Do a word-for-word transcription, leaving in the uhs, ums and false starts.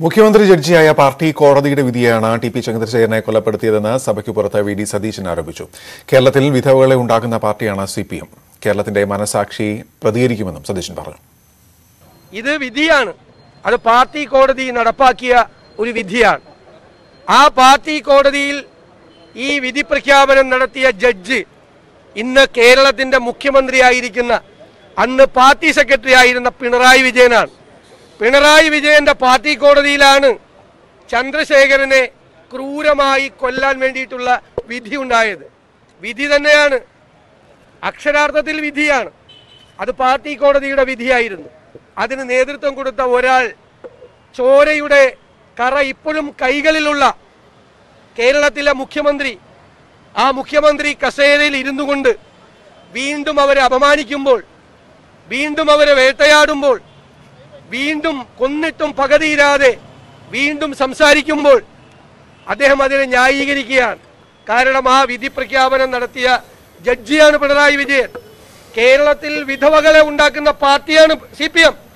മുഖ്യമന്ത്രി ജഡ്ജിയായ പാർട്ടി കോടതിയുടെ വിധിയാണ് ടി പി ചന്ദ്രശേഖരനെ കൊലപ്പെടുത്തിയതെന്ന് സഭയ്ക്ക് പുറത്ത് വി ഡി സതീശൻ ആരോപിച്ചു. കേരളത്തിൽ വിധവകളെ ഉണ്ടാക്കുന്ന പാർട്ടിയാണ് സി പി എം. കേരളത്തിന്റെ മനസാക്ഷി പ്രതികരിക്കുമെന്നും സതീശൻ പറഞ്ഞു. ഇത് വിധിയാണ്, അത് പാർട്ടി കോടതി നടപ്പാക്കിയ ഒരു വിധിയാണ്. ആ പാർട്ടി കോടതിയിൽ ഈ വിധി പ്രഖ്യാപനം നടത്തിയ ജഡ്ജ് ഇന്ന് കേരളത്തിന്റെ മുഖ്യമന്ത്രിയായിരിക്കുന്ന അന്ന് പാർട്ടി സെക്രട്ടറി ആയിരുന്ന പിണറായി വിജയനാണ്. പിണറായി വിജയന്റെ പാർട്ടി കോടതിയിലാണ് ചന്ദ്രശേഖരനെ ക്രൂരമായി കൊല്ലാൻ വേണ്ടിയിട്ടുള്ള വിധി ഉണ്ടായത്. വിധി തന്നെയാണ്, അക്ഷരാർത്ഥത്തിൽ വിധിയാണ്. അത് പാർട്ടി കോടതിയുടെ വിധിയായിരുന്നു. അതിന് നേതൃത്വം കൊടുത്ത ഒരാൾ, ചോരയുടെ കറ ഇപ്പോഴും കൈകളിലുള്ള കേരളത്തിലെ മുഖ്യമന്ത്രി, ആ മുഖ്യമന്ത്രി കസേരയിൽ ഇരുന്നു കൊണ്ട് വീണ്ടും അവരെ അപമാനിക്കുമ്പോൾ, വീണ്ടും അവരെ വേട്ടയാടുമ്പോൾ, വീണ്ടും കൊന്നിട്ടും പകതീരാതെ വീണ്ടും സംസാരിക്കുമ്പോൾ അദ്ദേഹം അതിനെ ന്യായീകരിക്കുകയാണ്. കാരണം ആ വിധി പ്രഖ്യാപനം നടത്തിയ ജഡ്ജിയാണ് പിണറായി വിജയൻ. കേരളത്തിൽ വിധവകളെ ഉണ്ടാക്കുന്ന പാർട്ടിയാണ് സി പി എം.